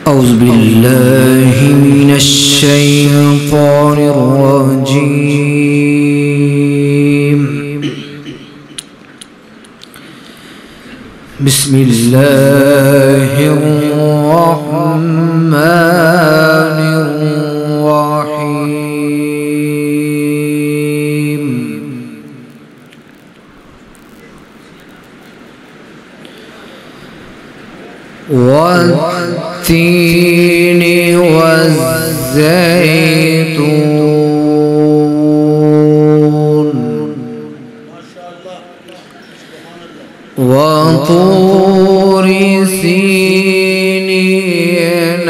أعوذ بالله من الشيطان الرجيم. بسم الله الرحمن الرحيم. والتين والزيتون وطور سينين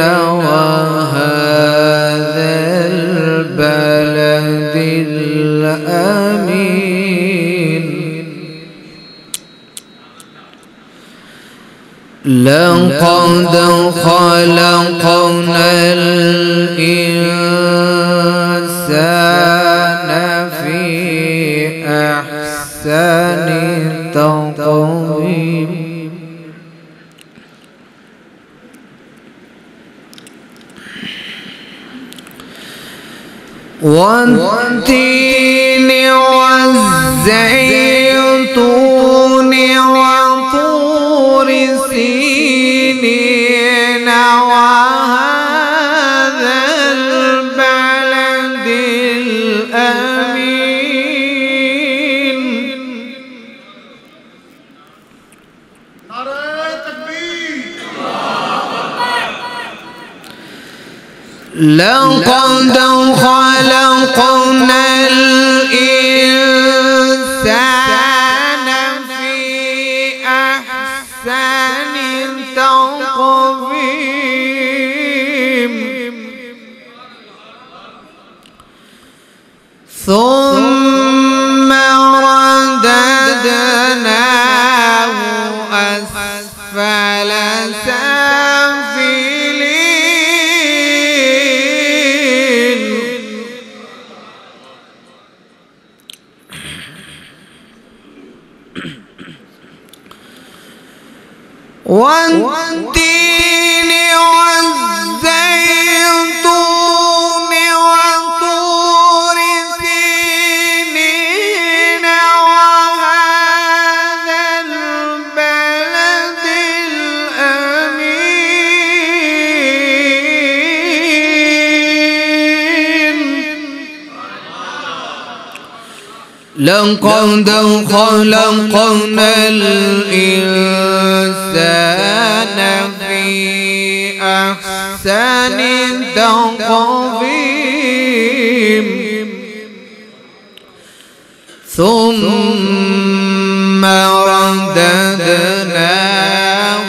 وهذا البلد الأمين. لقد خلقنا الإنسان في أحسن تقويم. والتين والزيتون وطور سينين وهذا البلد الأمين. نعرة تكبير. لقد خلقنا الإنسان في أحسن تقويم ثم رددناه أسفل سافلين. والتين والزيتون وطور سينين وهذا البلد الأمين. لقد خلقنا الإنسان في أحسن تقويم ثم رددناه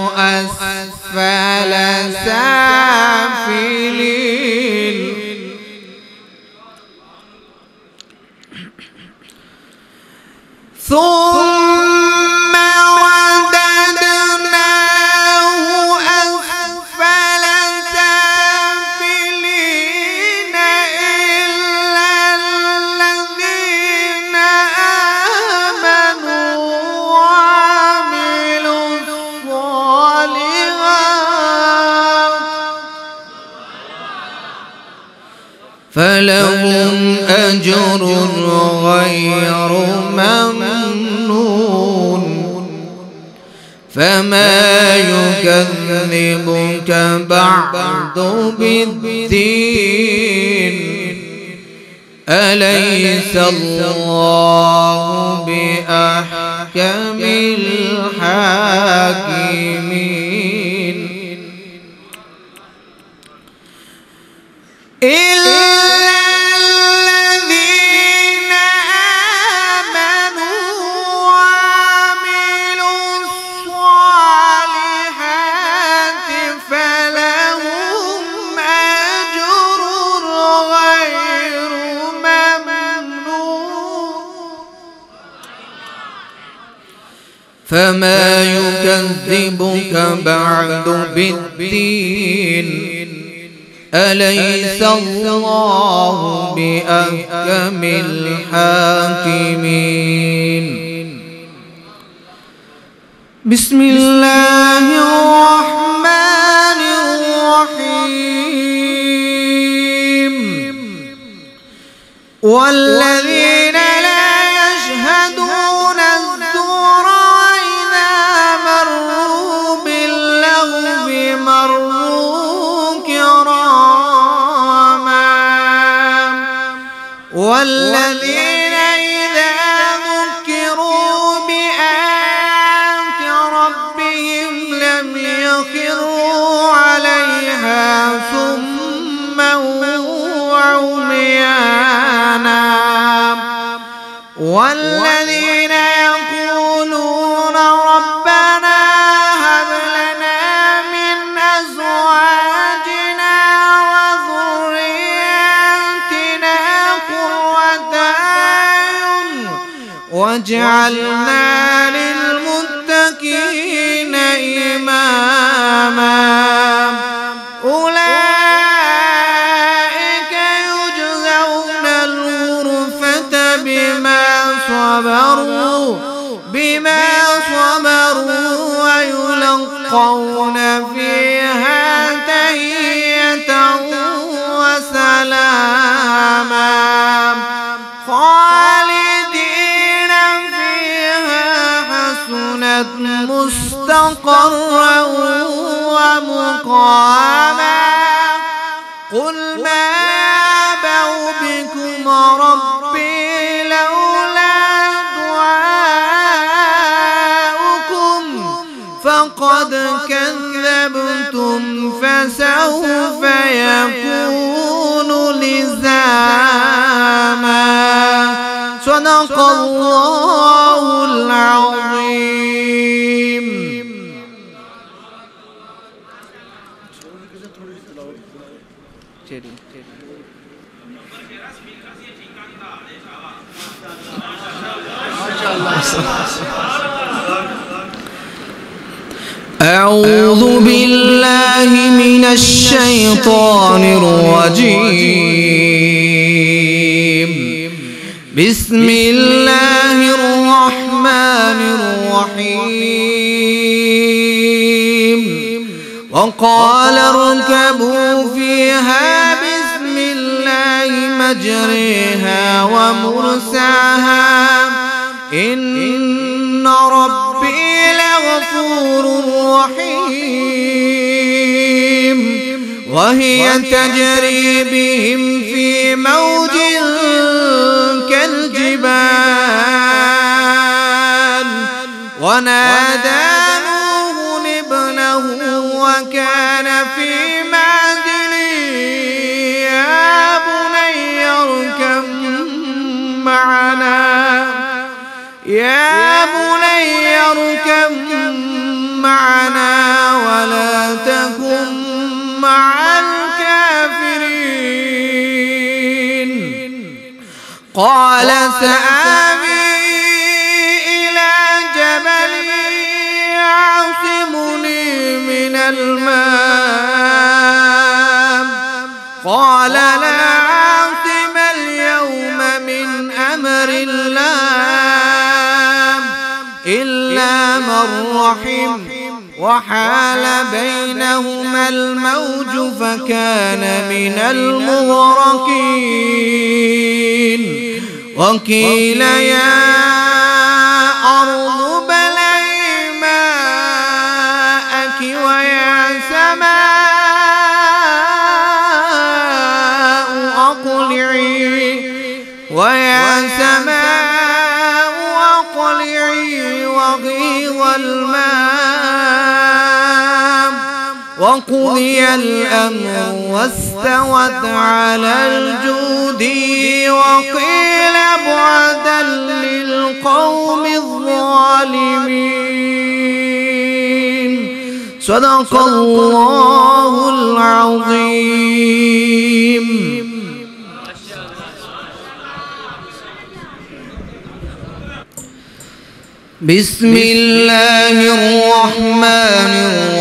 أسفل سافلين. ثم رددناه أسفل سافلين إلا الذين آمنوا وعملوا الصالحات فلهم أجر غير ممنون. فما يكذبك بعد بالدين أليس الله بأحكم الحاكمين. فما يكذبك بعد بالدين أليس الله بأحكم الحاكمين. بسم الله الرحمن الرحيم. والذين إذا ذكروا بآيات ربهم لم يخروا عليها صما وعميانا والذين يقولون ربنا هب لنا من أزواجنا وذرياتنا قرة أعين واجعلنا للمتقين إماما أولئك يجزون الغرفة بما صبروا ويلقون فيها تحية وسلاما خالدين فيها حسنت مستقرا ومقاما قل ما يعبأ بكم ربي لولا دعاؤكم فقد كذبتم فسوف يكون لزاما صدق الله العظيم. أعوذ بالله من الشيطان الرجيم بسم الله الرحمن الرحيم وقال اركبوا فيها بسم الله مجريها ومرساها إن ربي لغفور رحيم وهي تجري بهم في موج كالجبال ونادى نوح ابنه وكان في معزل يا بني اركب معنا ولا تكن مع الكافرين قال سآوي إلى جبل يعصمني من الماء قال لا عاصم اليوم من أمر الله إلا من رحم وحال بينهما الموج فكان من المغرقين وقيل يا أرض ابلعي ماءك ويا سماء أقلعي وغيض الماء وقضي الأمر واستوت على الجود وقيل بعدا للقوم الظالمين صدق الله العظيم. بسم الله الرحمن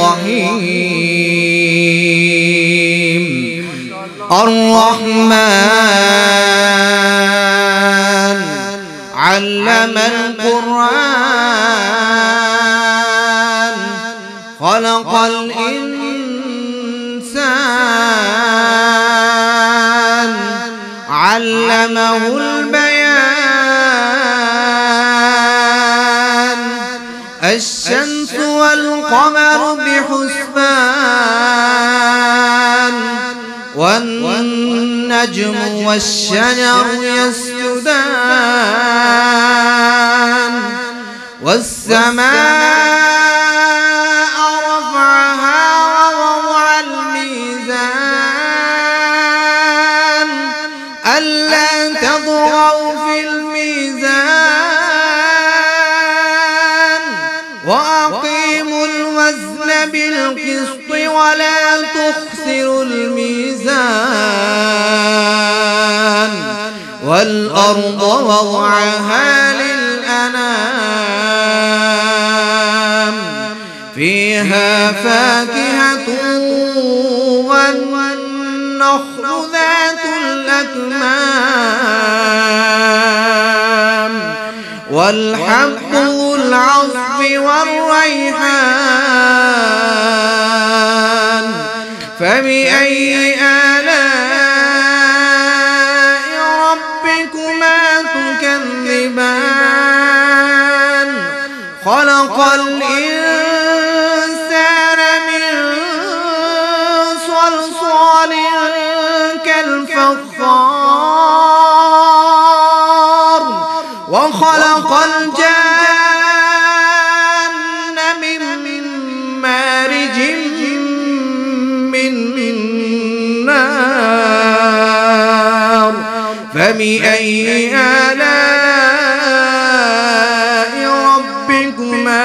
الرحيم الرحمن علم القرآن خلق الإنسان علمه البيان الشمس والقمر بحسبان والنجم والشجر يسجدان الميزان والسماء رفعها ووضع الميزان ألا تطغوا في الميزان وأقيموا الوزن بالقسط ولا تخسروا الميزان والأرض وضعها للأنام فيها فاكهة والنخل ذات الأكمام والحب ذو العصف والريحان فبأي آلاء ربكما تكذبان خلق الإنسان من صلصال كالفخار وخلق الجان من مارج من نار فبأي آلاء ربكما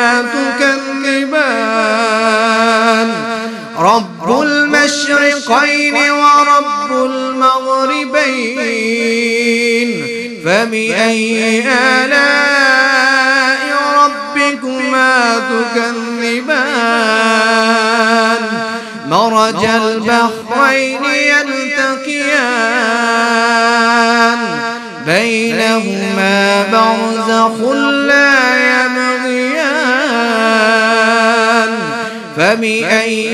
تكذبان رب المشرقين ورب المغربين فبأي آلاء ربكما تكذبان مرج البحرين يلتقيان بينهما برزخ لا يبغيان فبأي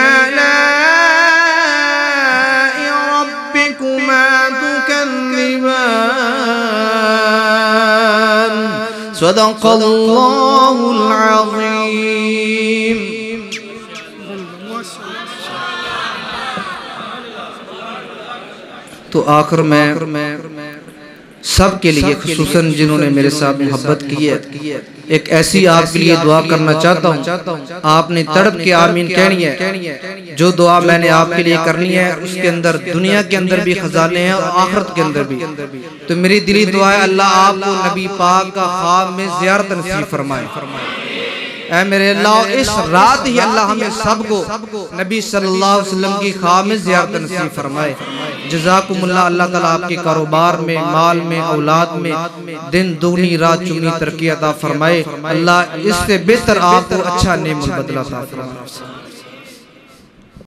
آلاء ربكما تكذبان صدق الله العظيم. तो आखिर में सब के लिए खुसूसन जिन्होंने मेरे साथ मोहब्बत की है एक ऐसी आपके लिए दुआ करना चाहता हूँ। आपने तड़प के आमीन कहनी है। जो दुआ मैंने आपके लिए करनी है उसके अंदर दुनिया के अंदर भी खजाने हैं और आखिरत के अंदर भी। तो मेरी दिली दुआ है अल्लाह आपको नबी पाक का ख्वाब में ज़ियारत नसीब फरमाए। ऐ मेरे अल्लाह इस रात ही अल्लाह हमें सबको नबी सल्लल्लाहु अलैहि वसल्लम की ख्वाब में ज़ियारत नसीब फरमाए। जज़ाकुमुल्लाह। अल्लाह ताला आपके कारोबार में, माल में, औलाद में दिन दुगनी रात चुगनी तरक्की अता फरमाए। अल्लाह इससे बेहतर आपको अच्छा नेमत बदला अता फरमाए।